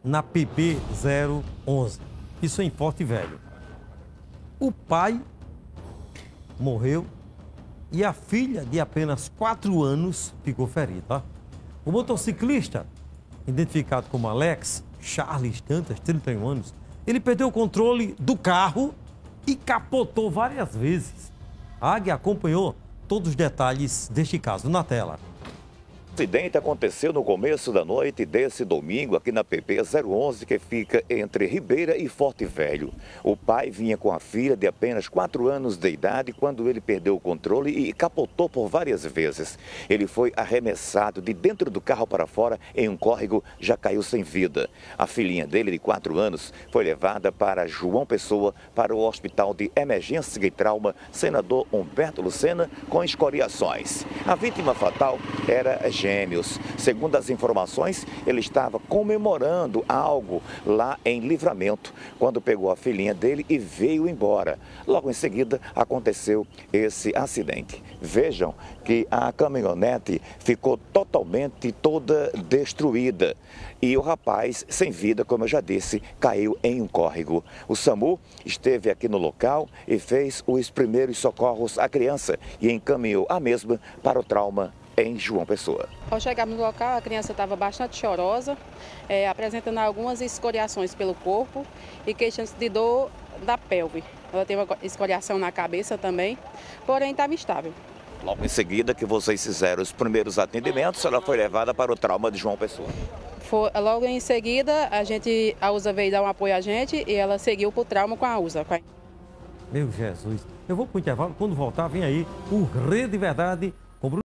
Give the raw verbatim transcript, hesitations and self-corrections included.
na P P zero onze, isso em Forte Velho. O pai morreu e a filha, de apenas quatro anos, ficou ferida. Ó. O motociclista, identificado como Alex Charles Dantas, trinta e um anos, ele perdeu o controle do carro e capotou várias vezes. A Águia acompanhou todos os detalhes deste caso na tela. O acidente aconteceu no começo da noite desse domingo aqui na P P zero onze, que fica entre Ribeira e Forte Velho. O pai vinha com a filha de apenas quatro anos de idade quando ele perdeu o controle e capotou por várias vezes. Ele foi arremessado de dentro do carro para fora em um córrego, já caiu sem vida. A filhinha dele, de quatro anos, foi levada para João Pessoa, para o Hospital de Emergência e Trauma Senador Humberto Lucena, com escoriações. A vítima fatal era gêmeos. Segundo as informações, ele estava comemorando algo lá em Livramento, quando pegou a filhinha dele e veio embora. Logo em seguida, aconteceu esse acidente. Vejam que a caminhonete ficou totalmente toda destruída e o rapaz, sem vida, como eu já disse, caiu em um córrego. O SAMU esteve aqui no local e fez os primeiros socorros à criança e encaminhou a mesma para o trauma em João Pessoa. Ao chegarmos no local, a criança estava bastante chorosa, é, apresentando algumas escoriações pelo corpo e queixas de dor da pelve. Ela teve uma escoriação na cabeça também, porém estava estável. Logo em seguida que vocês fizeram os primeiros atendimentos, ela foi levada para o trauma de João Pessoa. Foi, logo em seguida, a, gente, a U S A veio dar um apoio a gente e ela seguiu para o trauma com a U S A. Meu Jesus, eu vou para o intervalo, quando voltar vem aí o Rede Verdade.